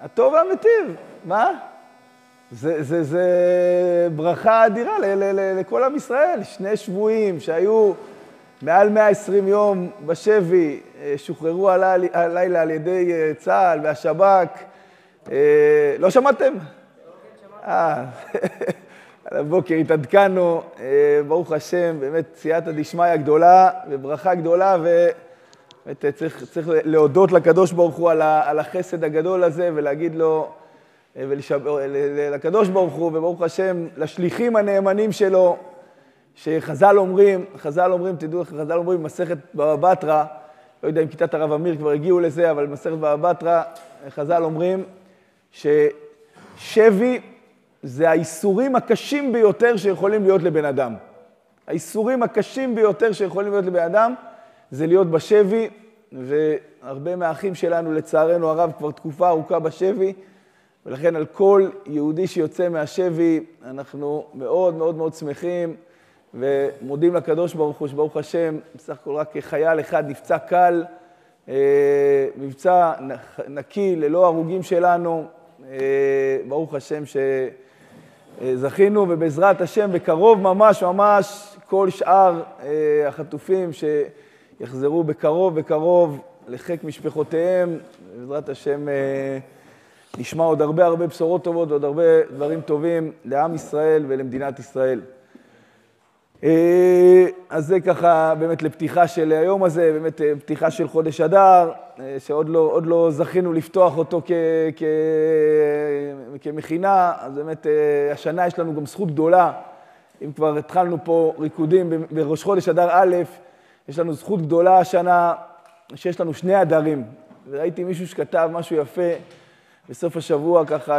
הטוב והמיטיב. מה? זה ברכה אדירה לכל עם ישראל. 2 שבויים שהיו מעל 120 יום בשבי, שוחררו הלילה על ידי צה"ל והשב"כ. לא שמעתם? על הבוקר התעדכנו, ברוך השם, באמת סייעתא דשמיא גדולה וברכה גדולה, ובאמת צריך להודות לקדוש ברוך הוא על החסד הגדול הזה ולהגיד לו, לקדוש ברוך הוא, וברוך השם, לשליחים הנאמנים שלו, שחז"ל אומרים, תדעו, חז"ל אומרים, מסכת בבא בתרא, לא יודע אם כיתת הרב אמיר כבר הגיעו לזה, אבל מסכת בבא בתרא, חז"ל אומרים ששבי זה האיסורים הקשים ביותר שיכולים להיות לבן אדם. האיסורים הקשים ביותר שיכולים להיות לבן אדם זה להיות בשבי, והרבה מהאחים שלנו לצערנו הרב כבר תקופה ארוכה בשבי, ולכן על כל יהודי שיוצא מהשבי אנחנו מאוד מאוד מאוד שמחים ומודים לקדוש ברוך הוא, שברוך השם, בסך הכל רק חייל אחד נפצע קל, מבצע נקי ללא הרוגים שלנו, ברוך השם שזכינו, ובעזרת השם בקרוב ממש כל שאר החטופים שיחזרו בקרוב לחיק משפחותיהם, בעזרת השם נשמע עוד הרבה בשורות טובות ועוד הרבה דברים טובים לעם ישראל ולמדינת ישראל. אז זה ככה באמת לפתיחה של היום הזה, באמת פתיחה של חודש אדר, שעוד לא זכינו לפתוח אותו כמכינה, אז באמת השנה יש לנו גם זכות גדולה, אם כבר התחלנו פה ריקודים בראש חודש אדר א', יש לנו זכות גדולה השנה שיש לנו 2 אדרים, וראיתי מישהו שכתב משהו יפה בסוף השבוע ככה,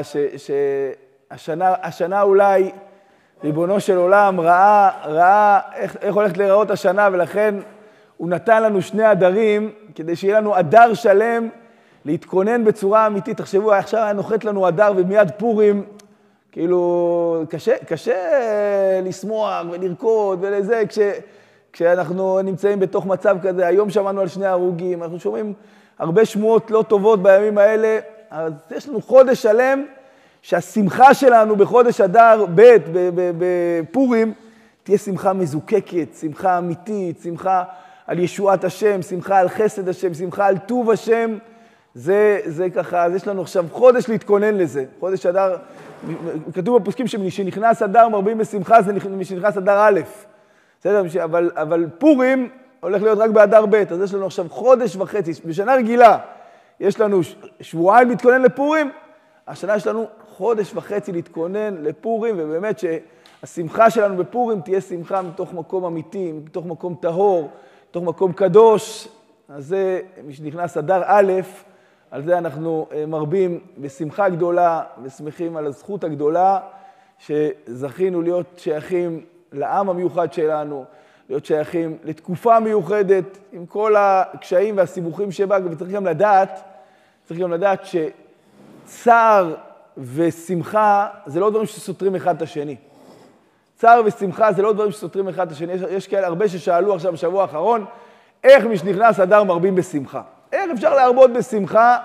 שהשנה אולי ריבונו של עולם ראה איך הולכת להיראות השנה, ולכן הוא נתן לנו 2 אדרים, כדי שיהיה לנו אדר שלם להתכונן בצורה אמיתית. תחשבו, עכשיו היה נוחת לנו אדר ומיד פורים, כאילו קשה לשמוח ולרקוד ולזה, כשאנחנו נמצאים בתוך מצב כזה. היום שמענו על 2 הרוגים, אנחנו שומעים הרבה שמועות לא טובות בימים האלה, אז יש לנו חודש שלם, שהשמחה שלנו בחודש אדר ב' בפורים תהיה שמחה מזוקקת, שמחה אמיתית, שמחה על ישועת השם, שמחה על חסד השם, שמחה על טוב השם. זה ככה, אז יש לנו עכשיו חודש להתכונן לזה. חודש אדר, כתוב בפוסקים שנכנס אדר מרבים בשמחה, זה שנכנס אדר א', בסדר? אבל פורים הולך להיות רק באדר ב', אז יש לנו עכשיו חודש וחצי. בשנה רגילה יש לנו שבועיים להתכונן לפורים, השנה יש לנו חודש וחצי להתכונן לפורים, ובאמת שהשמחה שלנו בפורים תהיה שמחה מתוך מקום אמיתי, מתוך מקום טהור, מתוך מקום קדוש. אז זה, מי שנכנס אדר א', על זה אנחנו מרבים בשמחה גדולה, ושמחים על הזכות הגדולה, שזכינו להיות שייכים לעם המיוחד שלנו, להיות שייכים לתקופה מיוחדת, עם כל הקשיים והסיבוכים שבה, וצריך גם לדעת צער ושמחה זה לא דברים שסותרים אחד את השני. צער ושמחה זה לא דברים שסותרים אחד את השני. יש כאלה הרבה ששאלו עכשיו בשבוע האחרון, איך מי שנכנס אדר מרבים בשמחה? איך אפשר להרבות בשמחה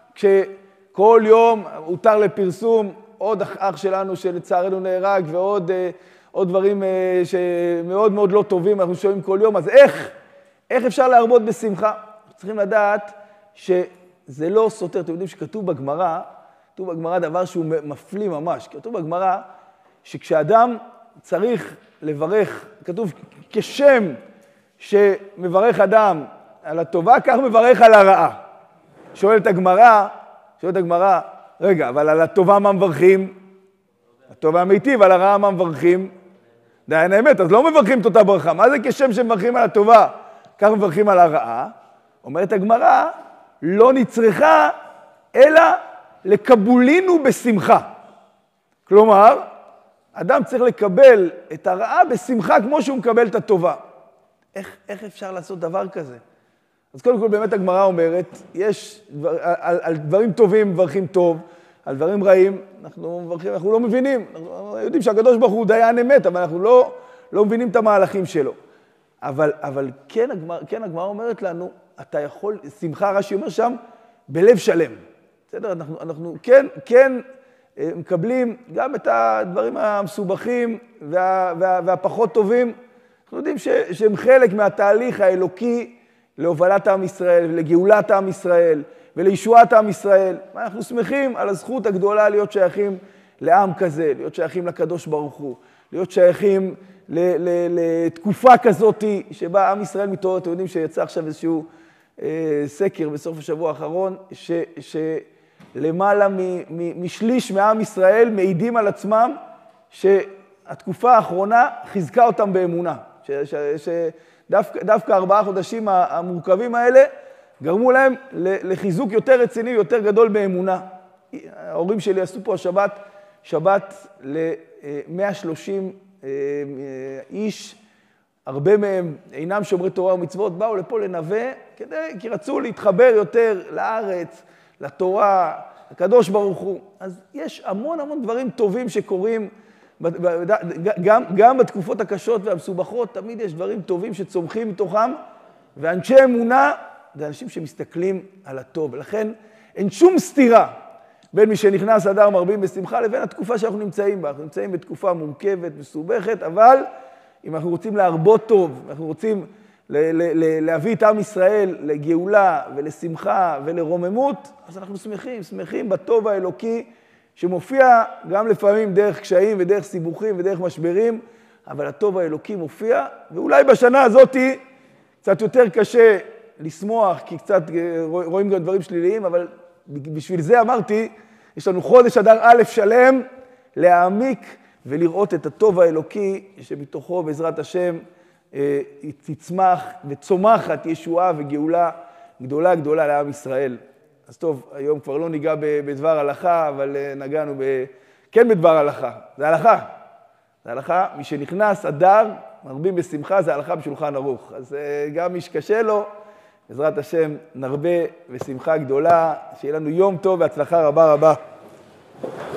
כשכל יום הותר לפרסום עוד אח שלנו שלצערנו נהרג, ועוד דברים שמאוד מאוד לא טובים אנחנו שומעים כל יום. אז איך אפשר להרבות בשמחה? צריכים לדעת שזה לא סותר. אתם יודעים שכתוב בגמרא, דבר שהוא מפליא ממש. כתוב בגמרא שכשאדם צריך לברך, כתוב כשם שמברך אדם על הטובה, כך מברך על הרעה. שואלת הגמרא, רגע, אבל על הטובה מה מברכים? הטובה אמיתי, ועל הרעה מה מברכים? דיין האמת, אז לא מברכים את אותה ברכה. מה זה כשם שמברכים על הטובה, כך מברכים על הרעה? אומרת הגמרא, לא נצרכה, אלא לקבולינו בשמחה. כלומר, אדם צריך לקבל את הרעה בשמחה כמו שהוא מקבל את הטובה. איך אפשר לעשות דבר כזה? אז קודם כל באמת הגמרא אומרת, על דברים טובים מברכים טוב, על דברים רעים אנחנו לא מבינים. אנחנו יודעים שהקדוש ברוך הוא דיין אמת, אבל אנחנו לא מבינים את המהלכים שלו. אבל כן הגמרא אומרת לנו, אתה יכול, שמחה רש"י אומר שם, בלב שלם. בסדר? אנחנו כן מקבלים גם את הדברים המסובכים והפחות טובים. אנחנו יודעים שהם חלק מהתהליך האלוקי להובלת עם ישראל ולגאולת עם ישראל ולישועת עם ישראל. אנחנו שמחים על הזכות הגדולה להיות שייכים לעם כזה, להיות שייכים לקדוש ברוך הוא, להיות שייכים לתקופה כזאת שבה עם ישראל מתעורר. אתם יודעים שיצא עכשיו איזשהו סקר בסוף השבוע האחרון, שלמעלה משליש מעם ישראל מעידים על עצמם שהתקופה האחרונה חיזקה אותם באמונה. שדווקא 4 חודשים המורכבים האלה גרמו להם לחיזוק יותר רציני, יותר גדול באמונה. ההורים שלי עשו פה שבת ל-130 איש, הרבה מהם אינם שומרי תורה ומצוות, באו לפה לנווה, כי רצו להתחבר יותר לארץ, לתורה, לקדוש ברוך הוא. אז יש המון דברים טובים שקורים, גם בתקופות הקשות והמסובכות, תמיד יש דברים טובים שצומחים מתוכם, ואנשי אמונה זה אנשים שמסתכלים על הטוב. לכן אין שום סתירה בין מי שנכנס אדר מרבים בשמחה לבין התקופה שאנחנו נמצאים בה. אנחנו נמצאים בתקופה מורכבת, מסובכת, אבל אם אנחנו רוצים להרבות טוב, אנחנו רוצים להביא את עם ישראל לגאולה ולשמחה ולרוממות, אז אנחנו שמחים בטוב האלוקי שמופיע גם לפעמים דרך קשיים ודרך סיבוכים ודרך משברים, אבל הטוב האלוקי מופיע, ואולי בשנה הזאת קצת יותר קשה לשמוח, כי קצת רואים גם דברים שליליים, אבל בשביל זה אמרתי, יש לנו חודש אדר א' שלם להעמיק ולראות את הטוב האלוקי שמתוכו בעזרת השם תצמח וצומחת ישועה וגאולה גדולה לעם ישראל. אז טוב, היום כבר לא ניגע בדבר הלכה, אבל נגענו כן בדבר הלכה. זה הלכה. זה הלכה, מי שנכנס אדר, מרבים בשמחה, זה הלכה בשולחן ערוך. אז גם מי שקשה לו, בעזרת השם נרבה בשמחה גדולה, שיהיה לנו יום טוב והצלחה רבה.